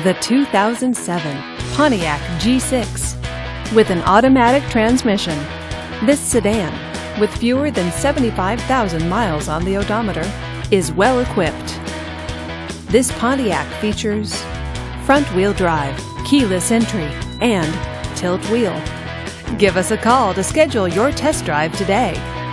The 2007 Pontiac G6. With an automatic transmission, this sedan, with fewer than 75,000 miles on the odometer, is well equipped. This Pontiac features front-wheel drive, keyless entry, and tilt wheel. Give us a call to schedule your test drive today.